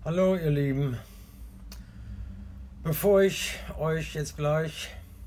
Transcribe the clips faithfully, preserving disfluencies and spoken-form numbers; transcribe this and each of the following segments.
Hallo ihr Lieben, bevor ich euch jetzt gleich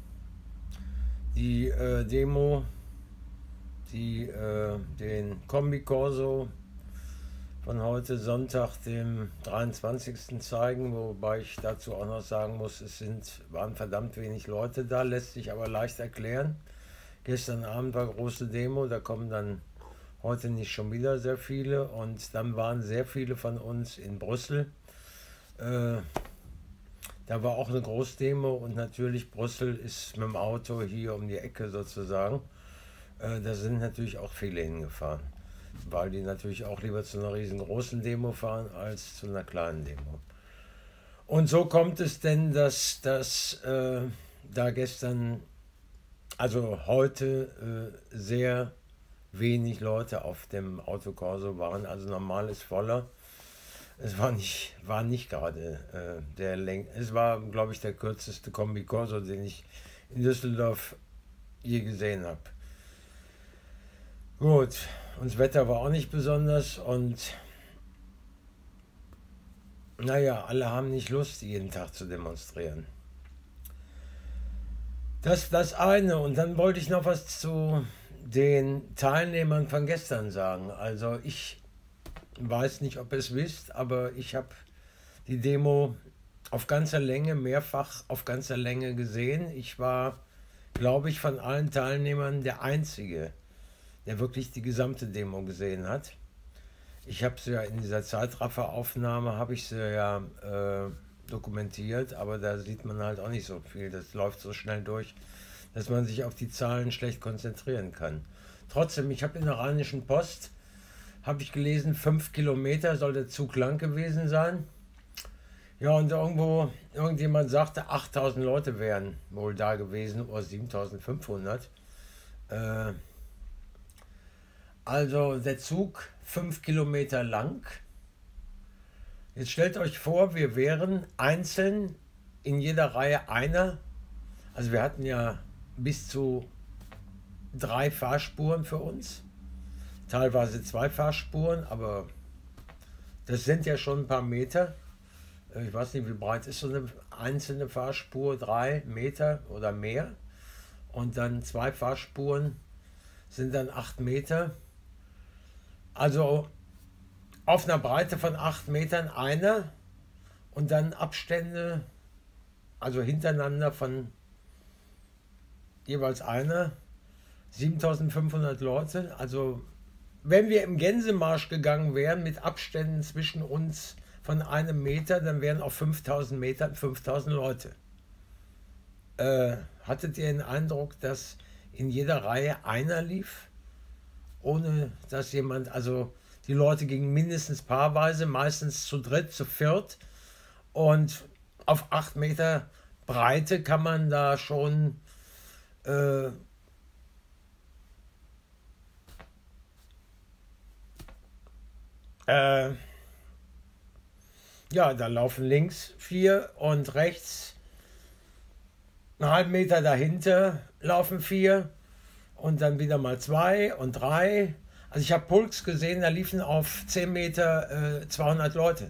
die äh, Demo, die, äh, den Kombi-Corso von heute Sonntag, dem dreiundzwanzigsten zeigen, wobei ich dazu auch noch sagen muss, es sind, waren verdammt wenig Leute da, lässt sich aber leicht erklären. Gestern Abend war große Demo, da kommen dann heute nicht schon wieder sehr viele und dann waren sehr viele von uns in Brüssel. Äh, Da war auch eine Großdemo und natürlich Brüssel ist mit dem Auto hier um die Ecke sozusagen. Äh, da sind natürlich auch viele hingefahren, weil die natürlich auch lieber zu einer riesengroßen Demo fahren als zu einer kleinen Demo. Und so kommt es denn, dass, dass äh, da gestern, also heute, äh, sehr wenig Leute auf dem Autokorso waren. Also normal ist voller. Es war nicht, war nicht gerade äh, der Läng es war, glaube ich, der kürzeste Kombi-Corso, den ich in Düsseldorf je gesehen habe. Gut, und das Wetter war auch nicht besonders und naja, alle haben nicht Lust, jeden Tag zu demonstrieren. Das das eine. Und dann wollte ich noch was zu den Teilnehmern von gestern sagen. Also ich weiß nicht, ob ihr es wisst, aber ich habe die Demo auf ganzer Länge, mehrfach auf ganzer Länge gesehen. Ich war, glaube ich, von allen Teilnehmern der Einzige, der wirklich die gesamte Demo gesehen hat. Ich habe sie ja in dieser Zeitrafferaufnahme, habe ich sie ja äh, dokumentiert, aber da sieht man halt auch nicht so viel. Das läuft so schnell durch, dass man sich auf die Zahlen schlecht konzentrieren kann. Trotzdem, ich habe in der Rheinischen Post, habe ich gelesen, fünf Kilometer soll der Zug lang gewesen sein. Ja, und irgendwo, irgendjemand sagte, achttausend Leute wären wohl da gewesen, oder siebentausendfünfhundert. Äh, also der Zug fünf Kilometer lang. Jetzt stellt euch vor, wir wären einzeln in jeder Reihe einer. Also wir hatten ja bis zu drei Fahrspuren für uns. Teilweise zwei Fahrspuren, aber das sind ja schon ein paar Meter. Ich weiß nicht, wie breit ist so eine einzelne Fahrspur, drei Meter oder mehr. Und dann zwei Fahrspuren sind dann acht Meter. Also auf einer Breite von acht Metern einer und dann Abstände, also hintereinander von jeweils einer. siebentausendfünfhundert Leute. Also wenn wir im Gänsemarsch gegangen wären mit Abständen zwischen uns von einem Meter, dann wären auf fünftausend Metern fünftausend Leute. Äh, hattet ihr den Eindruck, dass in jeder Reihe einer lief? Ohne dass jemand, also die Leute gingen mindestens paarweise, meistens zu dritt, zu viert. Und auf acht Meter Breite kann man da schon äh, äh, ja, da laufen links vier und rechts einen halben Meter dahinter laufen vier und dann wieder mal zwei und drei. Also ich habe Pulks gesehen, da liefen auf zehn Meter äh, zweihundert Leute.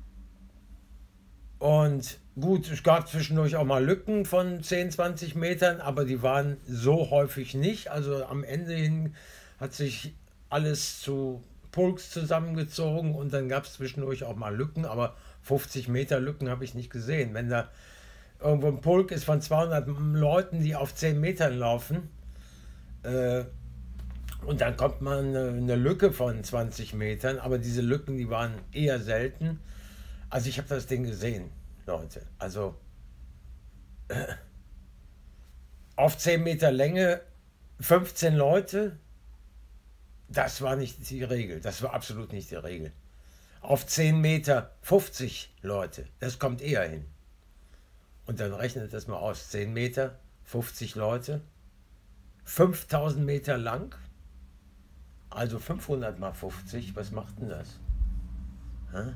Und gut, es gab zwischendurch auch mal Lücken von zehn, zwanzig Metern, aber die waren so häufig nicht. Also am Ende hin hat sich alles zu Pulks zusammengezogen und dann gab es zwischendurch auch mal Lücken, aber fünfzig Meter Lücken habe ich nicht gesehen. Wenn da irgendwo ein Pulk ist von zweihundert Leuten, die auf zehn Metern laufen, äh, und dann kommt man eine, eine Lücke von zwanzig Metern, aber diese Lücken, die waren eher selten. Also ich habe das Ding gesehen, Leute. Also äh, auf zehn Meter Länge fünfzehn Leute, das war nicht die Regel. Das war absolut nicht die Regel. Auf zehn Meter fünfzig Leute, das kommt eher hin. Und dann rechnet das mal aus. zehn Meter, fünfzig Leute, fünftausend Meter lang, also fünfhundert mal fünfzig, was macht denn das? Hä?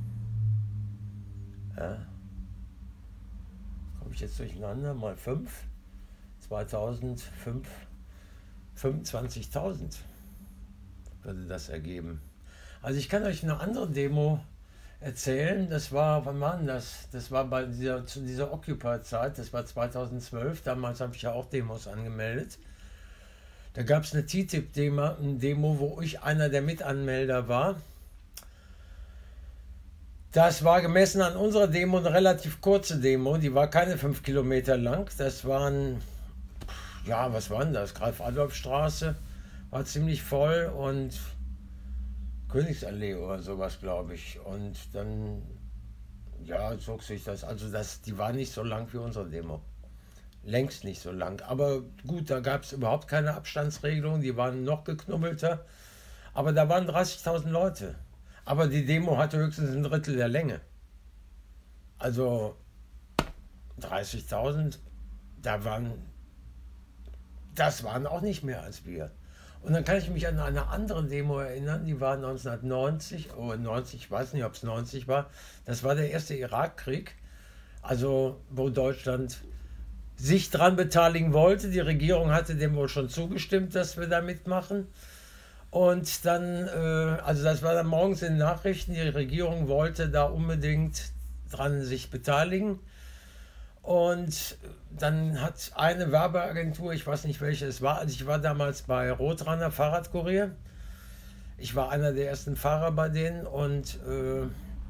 Ja. Komme ich jetzt durcheinander? Mal fünf, zweitausendfünf, fünfundzwanzigtausend würde das ergeben. Also ich kann euch eine andere Demo erzählen. Das war, wann war denn das? Das war bei dieser, zu dieser Occupy-Zeit, das war zweitausendzwölf. Damals habe ich ja auch Demos angemeldet. Da gab es eine T T I P-Demo, Demo, wo ich einer der Mitanmelder war. Das war gemessen an unserer Demo eine relativ kurze Demo, die war keine fünf Kilometer lang. Das waren, ja, was waren das? Graf-Adolf-Straße war ziemlich voll und Königsallee oder sowas, glaube ich. Und dann, ja, zog sich das, also das, die war nicht so lang wie unsere Demo. Längst nicht so lang. Aber gut, da gab es überhaupt keine Abstandsregelung, die waren noch geknubbelter. Aber da waren dreißigtausend Leute. Aber die Demo hatte höchstens ein Drittel der Länge. Also dreißigtausend, da waren, das waren auch nicht mehr als wir. Und dann kann ich mich an eine andere Demo erinnern, die war neunzehnhundertneunzig, oh neunzig, ich weiß nicht, ob es neunzig war. Das war der erste Irakkrieg, also wo Deutschland sich dran beteiligen wollte. Die Regierung hatte dem wohl schon zugestimmt, dass wir da mitmachen. Und dann, äh, also das war dann morgens in den Nachrichten, die Regierung wollte da unbedingt dran sich beteiligen. Und dann hat eine Werbeagentur, ich weiß nicht welche es war, also ich war damals bei Roadrunner Fahrradkurier. Ich war einer der ersten Fahrer bei denen und äh,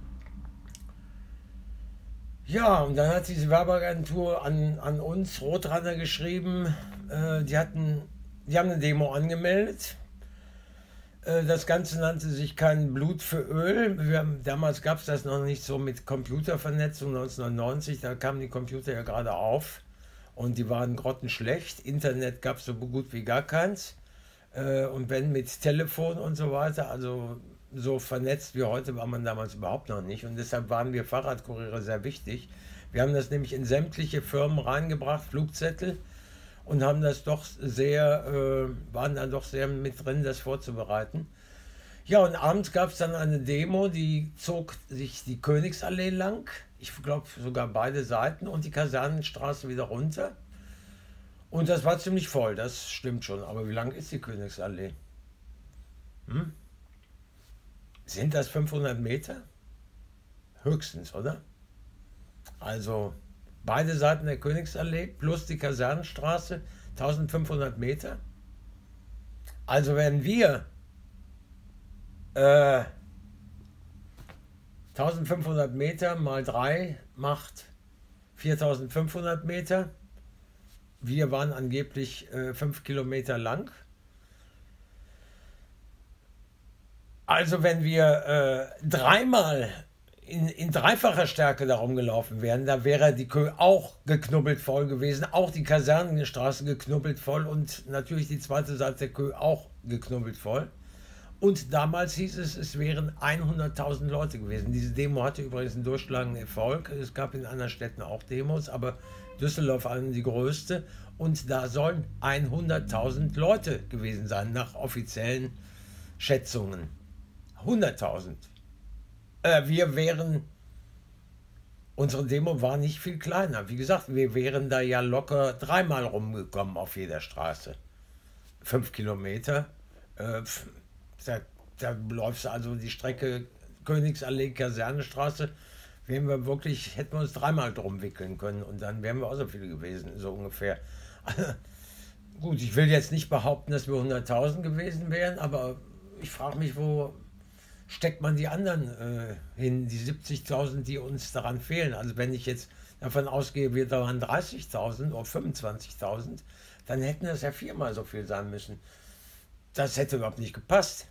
ja, und dann hat diese Werbeagentur an, an uns Roadrunner geschrieben, äh, die hatten, die haben eine Demo angemeldet. Das Ganze nannte sich Kein Blut für Öl. Wir haben, damals gab es das noch nicht so mit Computervernetzung, neunzehnhundertneunzig, da kamen die Computer ja gerade auf und die waren grottenschlecht. Internet gab es so gut wie gar keins. Und wenn mit Telefon und so weiter, also so vernetzt wie heute war man damals überhaupt noch nicht. Und deshalb waren wir Fahrradkuriere sehr wichtig. Wir haben das nämlich in sämtliche Firmen reingebracht, Flugzettel. Und haben das doch sehr, äh, waren dann doch sehr mit drin, das vorzubereiten. Ja, und abends gab es dann eine Demo, die zog sich die Königsallee lang, ich glaube sogar beide Seiten, und die Kasernenstraße wieder runter. Und das war ziemlich voll, das stimmt schon. Aber wie lang ist die Königsallee? Hm? Sind das fünfhundert Meter? Höchstens, oder? Also beide Seiten der Königsallee plus die Kasernenstraße, eintausendfünfhundert Meter. Also wenn wir äh, eintausendfünfhundert Meter mal drei macht viertausendfünfhundert Meter. Wir waren angeblich äh, fünf Kilometer lang. Also wenn wir äh, dreimal In, in dreifacher Stärke darum gelaufen wären, da wäre die Kö auch geknubbelt voll gewesen, auch die Kasernenstraße geknubbelt voll und natürlich die zweite Seite der Kö auch geknubbelt voll. Und damals hieß es, es wären hunderttausend Leute gewesen. Diese Demo hatte übrigens einen durchschlagenden Erfolg. Es gab in anderen Städten auch Demos, aber Düsseldorf war die größte. Und da sollen hunderttausend Leute gewesen sein, nach offiziellen Schätzungen. hunderttausend. Wir wären, unsere Demo war nicht viel kleiner. Wie gesagt, wir wären da ja locker dreimal rumgekommen auf jeder Straße. Fünf Kilometer. Äh, da, da läufst du also die Strecke Königsallee, Kasernenstraße. Wären wir wirklich, hätten wir uns dreimal drum wickeln können und dann wären wir auch so viele gewesen, so ungefähr. Gut, ich will jetzt nicht behaupten, dass wir hunderttausend gewesen wären, aber ich frage mich, wo steckt man die anderen äh, hin, die siebzigtausend, die uns daran fehlen. Also wenn ich jetzt davon ausgehe, wir da waren dreißigtausend oder fünfundzwanzigtausend, dann hätten das ja viermal so viel sein müssen. Das hätte überhaupt nicht gepasst.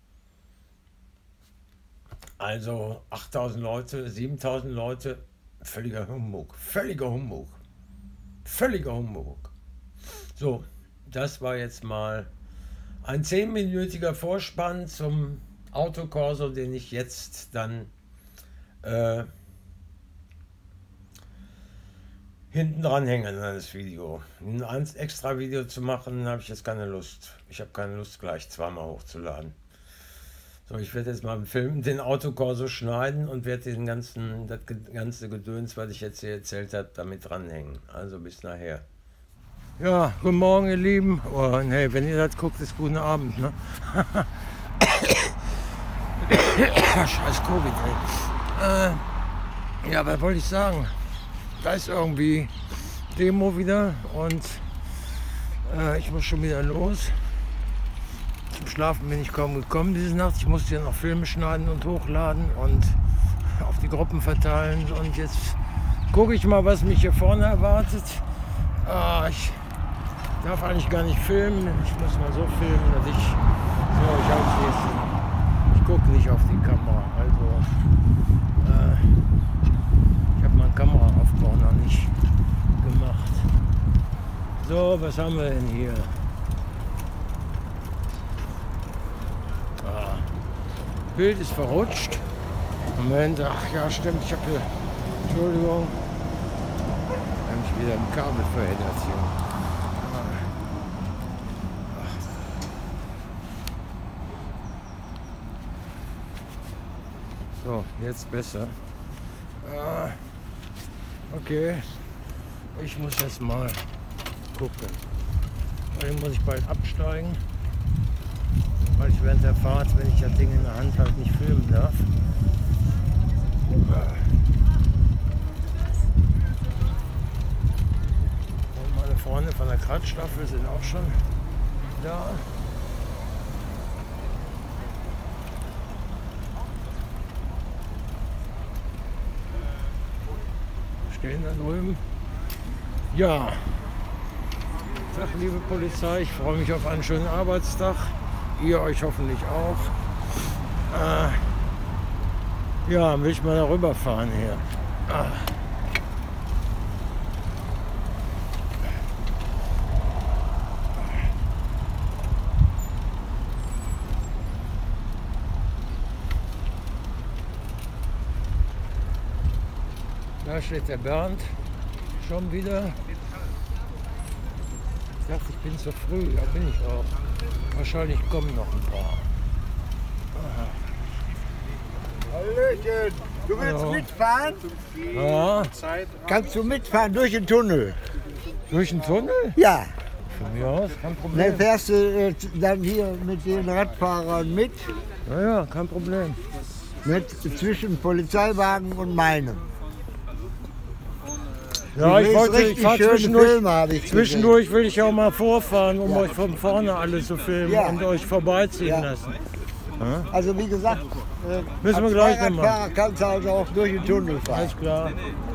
Also achttausend Leute, siebentausend Leute, völliger Humbug, völliger Humbug, völliger Humbug. So, das war jetzt mal ein zehnminütiger Vorspann zum Autokorso, den ich jetzt dann äh, hinten dran hänge an das Video. Ein extra Video zu machen, habe ich jetzt keine Lust. Ich habe keine Lust, gleich zweimal hochzuladen. So, ich werde jetzt mal im Film den Autokorso schneiden und werde den ganzen, das ganze Gedöns, was ich jetzt hier erzählt habe, damit dranhängen. Also bis nachher. Ja, guten Morgen, ihr Lieben. Oh, hey, wenn ihr das guckt, ist guten Abend, ne? Scheiß Covid, ey. Äh, ja, was wollte ich sagen? Da ist irgendwie Demo wieder und äh, ich muss schon wieder los. Zum Schlafen bin ich kaum gekommen diese Nacht. Ich musste ja noch Filme schneiden und hochladen und auf die Gruppen verteilen. Und jetzt gucke ich mal, was mich hier vorne erwartet. Ah, ich darf eigentlich gar nicht filmen. Ich muss mal so filmen, dass ich... So, ich halte jetzt. Ich gucke nicht auf die Kamera. Also, äh, ich habe meinen Kameraaufbau noch nicht gemacht. So, was haben wir denn hier? Ah, Bild ist verrutscht. Moment, ach ja, stimmt, ich habe hier, Entschuldigung, ich habe mich wieder im Kabel verheddert hier. So, jetzt besser. Ah, okay, ich muss jetzt mal gucken. Dann muss ich bald absteigen, weil ich während der Fahrt, wenn ich das Ding in der Hand halt nicht filmen darf. Und meine Freunde von der Kratzstaffel sind auch schon da. Stehen da drüben. Ja. Tag, liebe Polizei, ich freue mich auf einen schönen Arbeitstag. Ihr euch hoffentlich auch. Äh, ja, will ich mal darüber fahren hier. Ah. Da steht der Bernd schon wieder. Ich dachte, ich bin zu früh, da bin ich auch. Wahrscheinlich kommen noch ein paar. Aha. Hallöchen, du willst Hallo. mitfahren? Ja. Kannst du mitfahren durch den Tunnel? Durch den Tunnel? Ja. Von mir aus, kein Dann Problem. fährst du äh, dann hier mit den Radfahrern mit, Ja, ja, kein Problem. mit zwischen Polizeiwagen und meinem. Ja, Du ich willst wollte, ich richtig fahre schöne zwischendurch. Filme, habe ich Zwischendurch will ich auch mal vorfahren, um Ja. euch von vorne alles zu filmen Ja. und euch vorbeiziehen Ja. lassen. gesehen. Also wie gesagt, äh, Müssen wir als gleich noch Fahrradfahrer kannst du also auch durch den Tunnel fahren. Alles klar.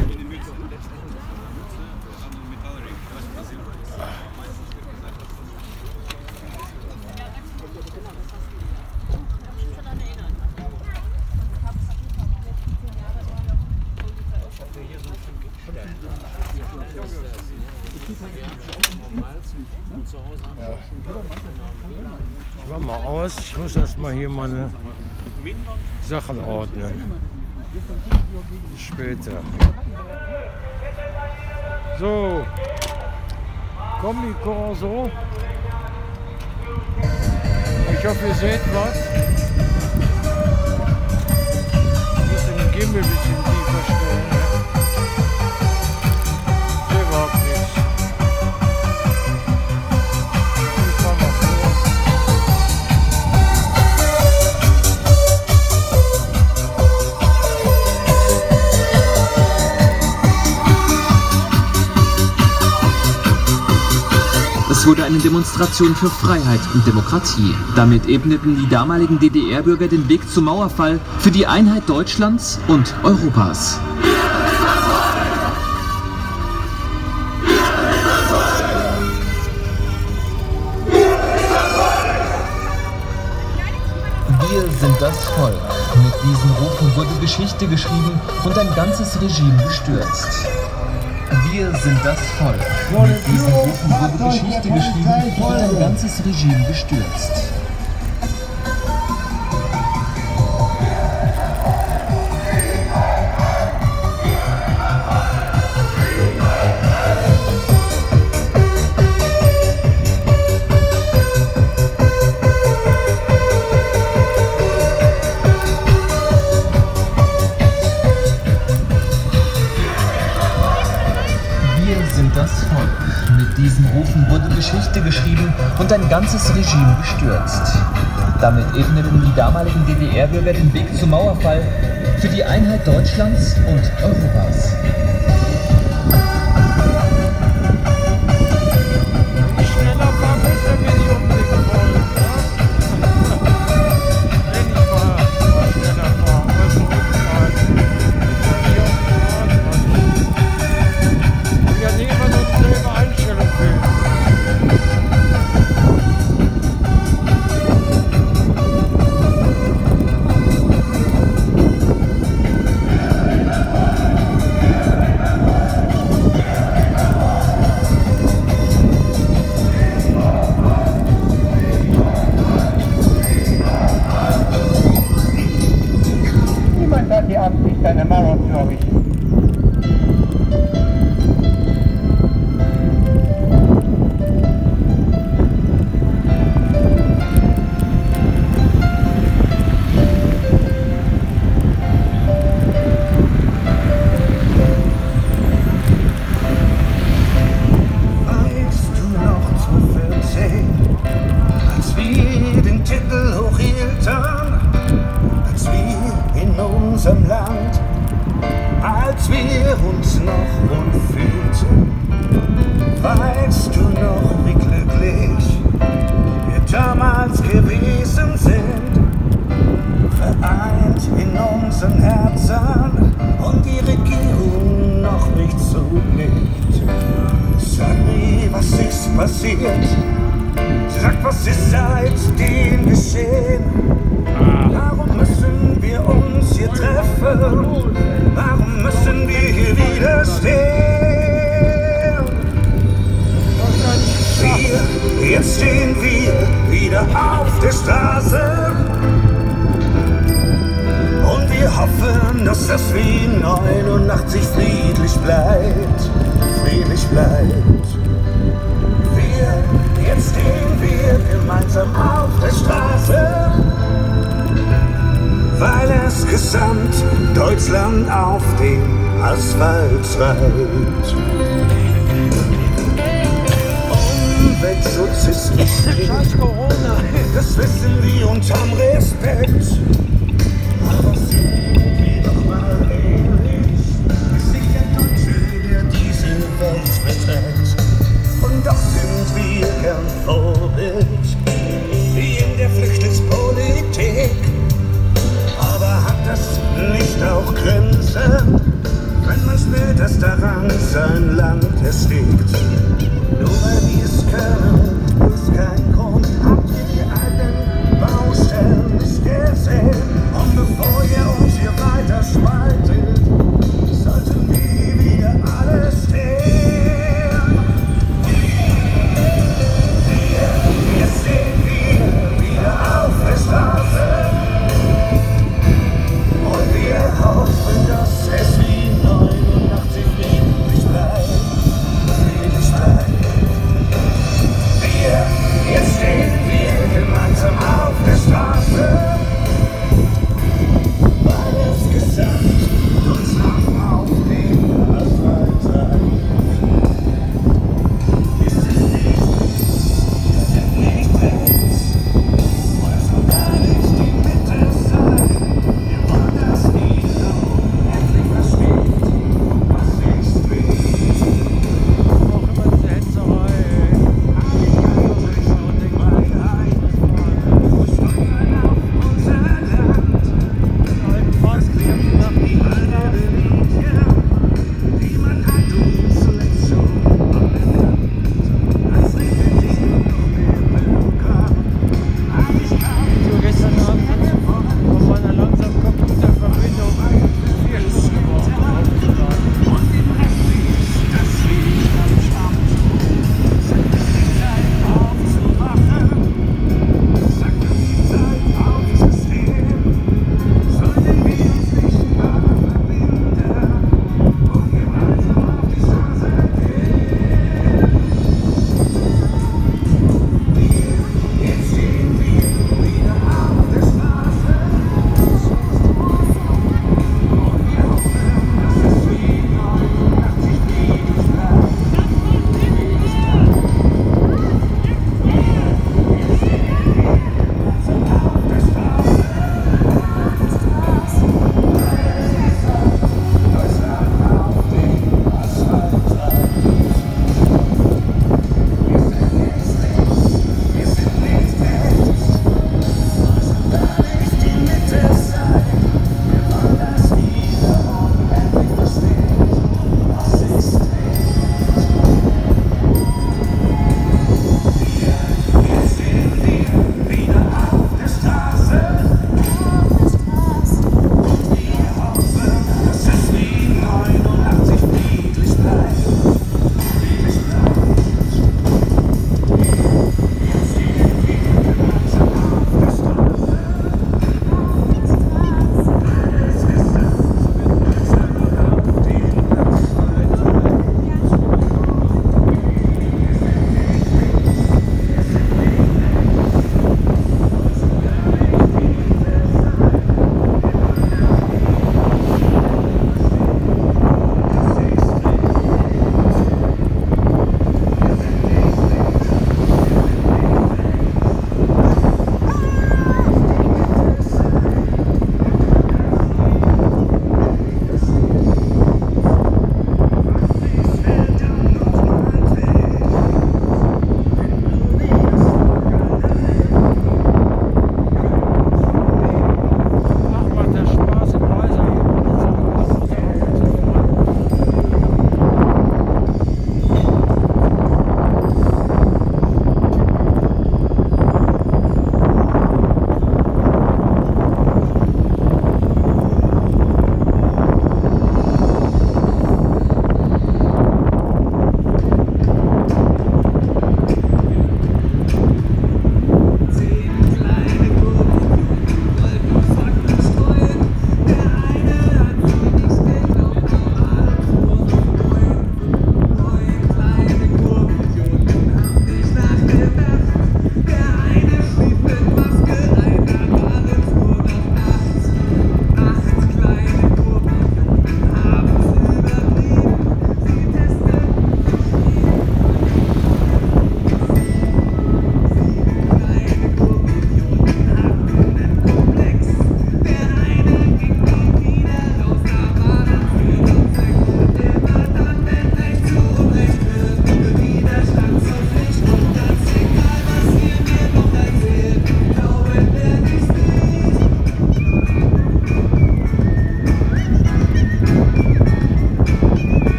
Ich mach mal aus, ich muss erst mal hier meine Sachen ordnen. Bis später. So, Kombi Corso. Ich hoffe, ihr seht was. Ich muss den Gimbal ein bisschen tiefer stellen. Ich sehe überhaupt nichts. Ich fahr mal vor. Es wurde eine Demonstration für Freiheit und Demokratie. Damit ebneten die damaligen D D R-Bürger den Weg zum Mauerfall für die Einheit Deutschlands und Europas. Wir sind das Volk. Mit diesen Rufen wurde Geschichte geschrieben und ein ganzes Regime gestürzt. Wir sind das Volk. Mit diesen Rufen wurde Geschichte geschrieben und ein ganzes Regime gestürzt. Das Volk. Mit diesen Rufen wurde Geschichte geschrieben und ein ganzes Regime gestürzt. Damit ebneten die damaligen D D R-Bürger den Weg zum Mauerfall für die Einheit Deutschlands und Europas. Schneller fahren müssen wir nicht umblicken wollen. Wenn ich mal schneller fahren, also rückfahren. Ich will ja nicht immer nur dieselbe Einstellung wählen. Niemand hat die Absicht, eine Mauer zu errichten. Weißt du noch zweitausendvierzehn, als wir den Titel hochhielten, als wir in unserem Land, als wir uns noch wohl fühlten? Weißt du noch, wie glücklich wir damals gewesen sind? Vereint in unseren Herzen und die Regierung noch nicht so nicht. Sag mir, was ist passiert? Sag, was ist seitdem geschehen? Warum müssen wir uns hier treffen? Warum müssen wir hier widerstehen? Wir, jetzt stehen wir wieder auf der Straße und wir hoffen, dass das wie neunundachtzig friedlich bleibt, friedlich bleibt. Wir, jetzt stehen wir gemeinsam auf der Straße, weil es gesamt Deutschland auf dem Asphalt treibt. Umweltschutz ist wichtig, Scheiß Corona. das wissen wir und haben Respekt. Aber sind wir doch mal ehrlich, ist nicht der Deutsche, der diese Welt verträgt. Und doch sind wir gern Vorbild, wie in der Flüchtlingspolitik. Aber hat das nicht auch Grenzen, wenn man spürt, dass daran sein Land erstickt? Nur weil wir es können, ist kein Grund, habt ihr die alten Baustellen nicht gesehen? Und bevor ihr uns hier weiter spaltet, sollten wir wieder alles stehen. Jetzt stehen wir wieder auf der Straße. Und wir hoffen, dass es wie neunundachtzig friedlich bleibt, friedlich bleibt. Wir, jetzt stehen wir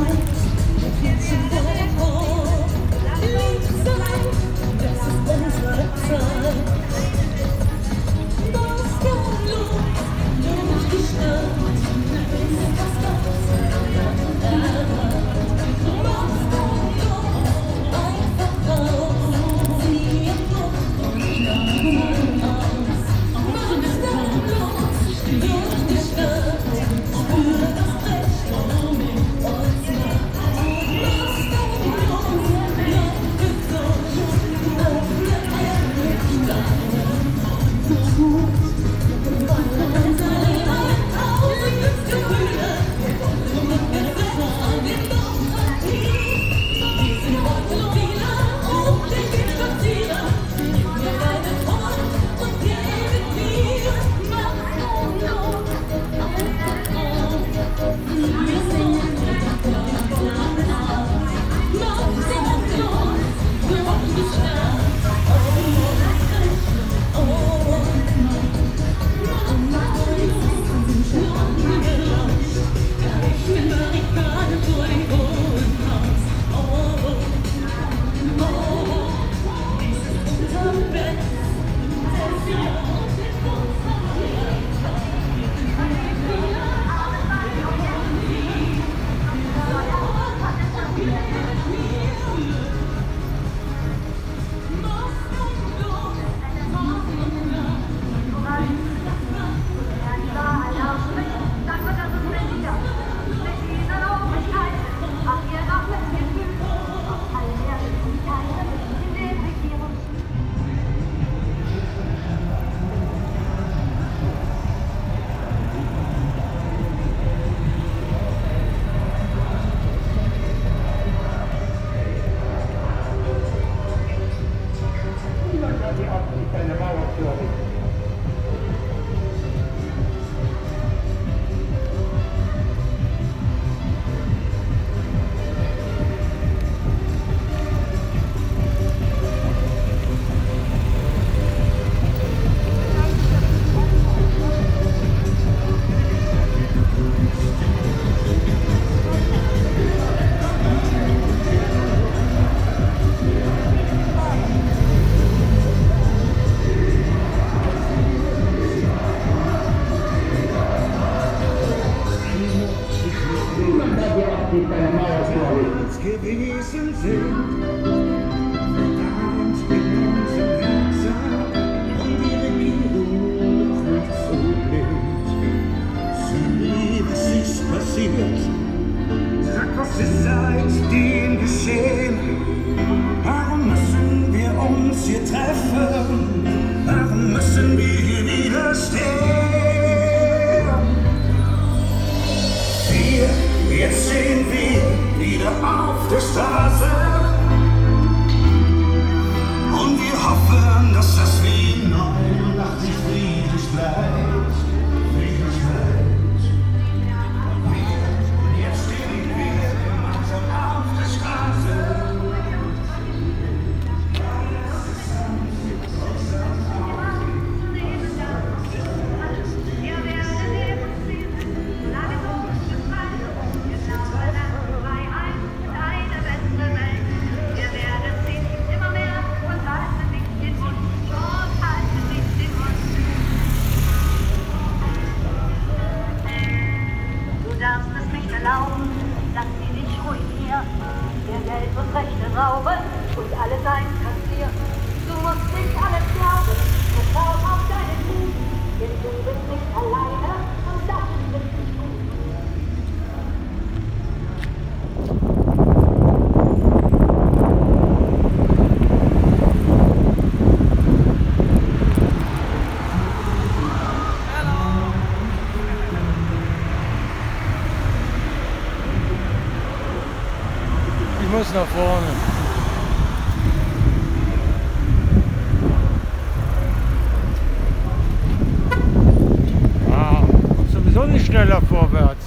gewesen sind, verdammt in unserem Herzen und die Regierung noch nicht so blind. Sieh, was ist passiert? Sag, was ist seitdem geschehen? Warum müssen wir uns hier treffen? Warum müssen wir hier widerstehen? Wir, jetzt stehen wir wieder auf der Straße und wir hoffen, dass das wie neue Nacht sich friedlich bleibt, friedlich bleibt. Wir, jetzt stehen wir gemeinsam auf der Straße. Lass sie nicht ruinieren, dir Geld und Rechte rauben und alle sein kassieren. Du musst nicht alles glauben, vertrau auf deinen Mut, denn du bist nicht alleine und das ist nicht gut. Ich muss nach vorne. Ah, sowieso nicht schneller vorwärts.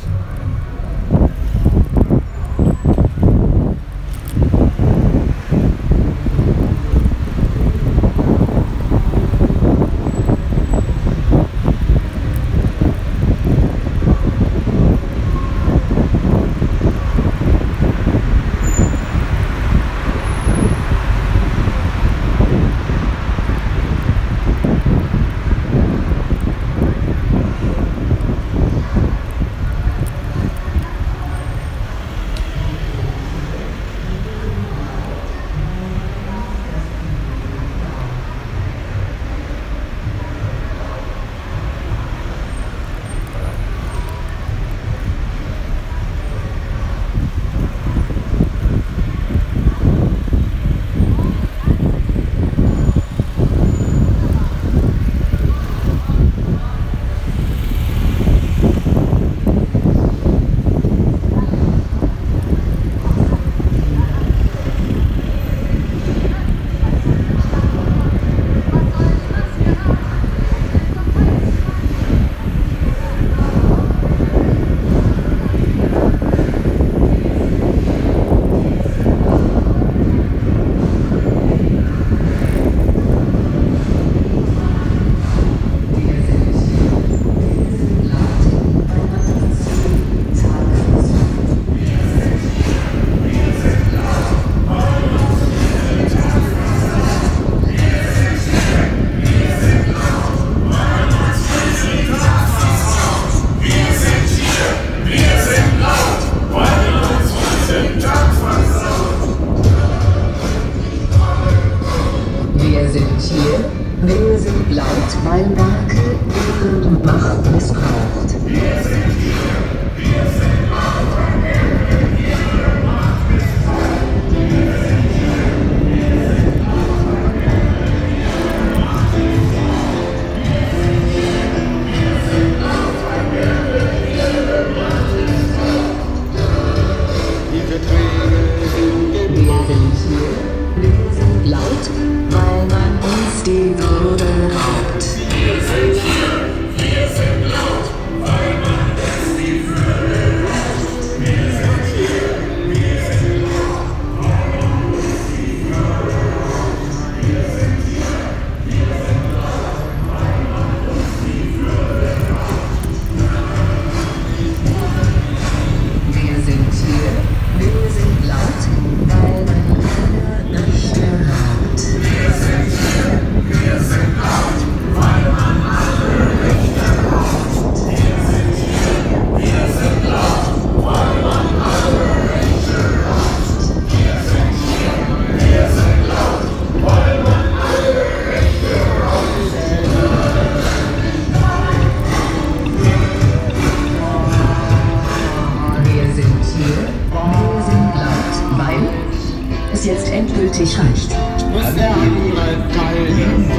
endgültig reicht. Bis der andere Teil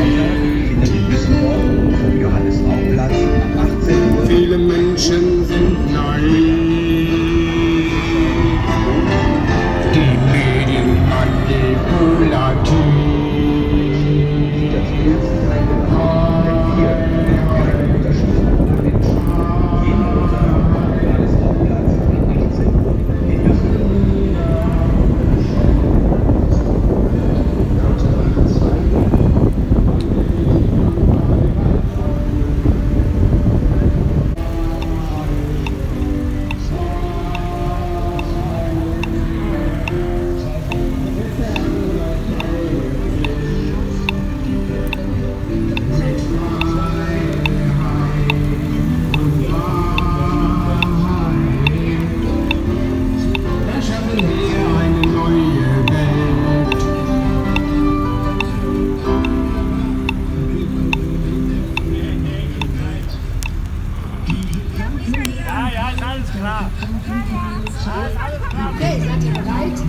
Johannes-Rau-Platz ab achtzehn Uhr. Viele Menschen sind naiv. Die Medien manipulativ. Das erste Teil denn hier keine Unterstützung von Menschen. Jeden Montag Johannes-Rau-Platz ab achtzehn Uhr in Düsseldorf. Okay, seid ihr bereit?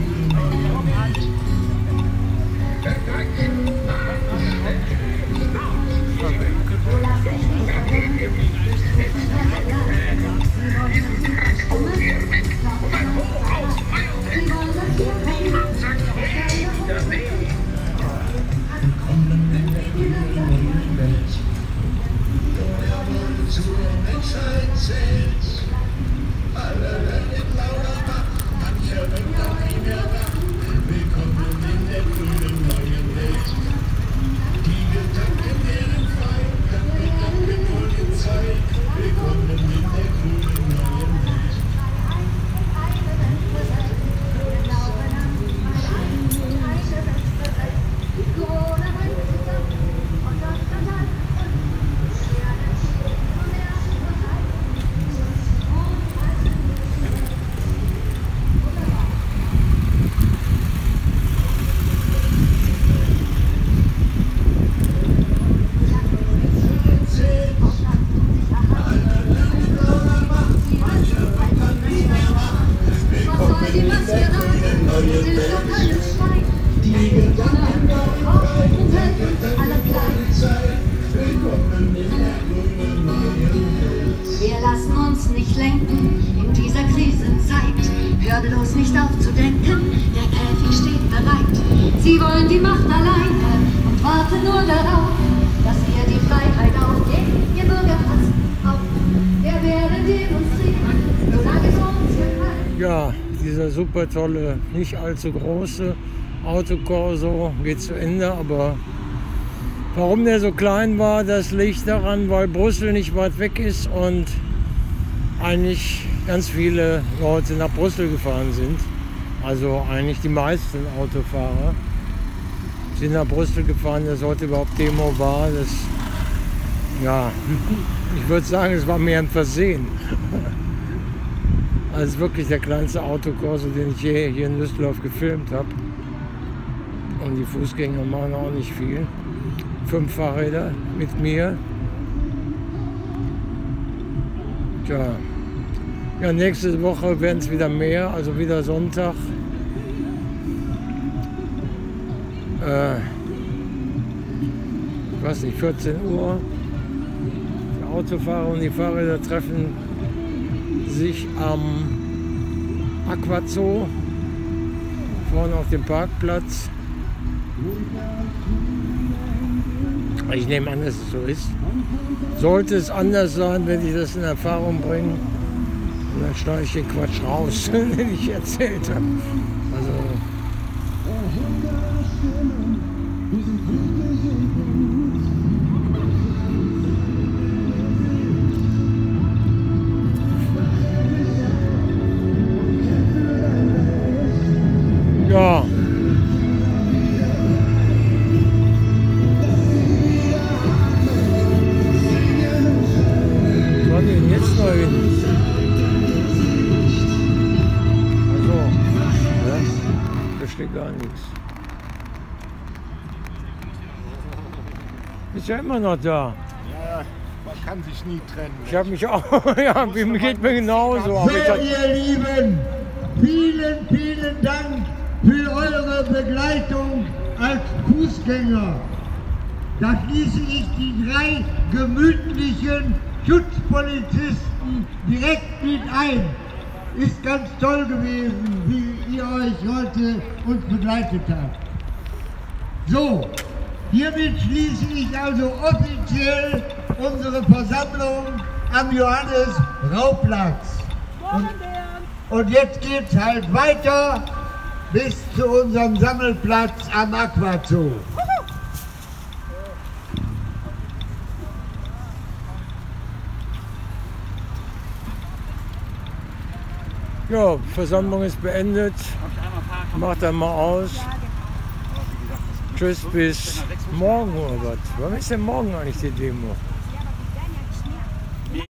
Wir lassen uns nicht lenken in dieser Krisenzeit. Hör bloß nicht auf zu denken, der Käfig steht bereit. Sie wollen die Macht alleine und warten nur darauf, dass ihr die Freiheit aufgebt. Ihr Bürger passt auf, wir werden demonstrieren, solange es uns gefällt. Ja, dieser super tolle, nicht allzu große Autokorso geht zu Ende, aber warum der so klein war, das liegt daran, weil Brüssel nicht weit weg ist und eigentlich ganz viele Leute nach Brüssel gefahren sind. Also eigentlich die meisten Autofahrer sind nach Brüssel gefahren, dass heute überhaupt Demo war. Das, ja, ich würde sagen, es war mehr ein Versehen. Also wirklich der kleinste Autokorso, den ich je hier in Düsseldorf gefilmt habe. Und die Fußgänger machen auch nicht viel. Fünf Fahrräder mit mir. Tja. Ja, nächste Woche werden es wieder mehr, also wieder Sonntag. Äh, ich weiß nicht, vierzehn Uhr. Die Autofahrer und die Fahrräder treffen sich am Aquazoo, vorne auf dem Parkplatz. Ich nehme an, dass es so ist. Sollte es anders sein, wenn ich das in Erfahrung bringe, dann schneide ich den Quatsch raus, den ich erzählt habe. Also, ja. Was denn jetzt noch hin? Also, ja, da steht gar nichts. Ist ja immer noch da. Ja, man kann sich nie trennen. Ich habe mich auch, ja, mir geht mir genauso. Aber ich So, hab, ihr Lieben, vielen, vielen Dank für eure Begleitung als Fußgänger. Da schließe ich die drei gemütlichen Schutzpolizisten direkt mit ein. Ist ganz toll gewesen, wie ihr euch heute uns begleitet habt. So, hiermit schließe ich also offiziell unsere Versammlung am Johannes-Rau-Platz. Und, und jetzt geht's halt weiter bis zu unserem Sammelplatz am Aquazoo. Ja, Versammlung ist beendet. Macht dann mal aus. Tschüss, bis morgen oder was? Wann ist denn morgen eigentlich die Demo?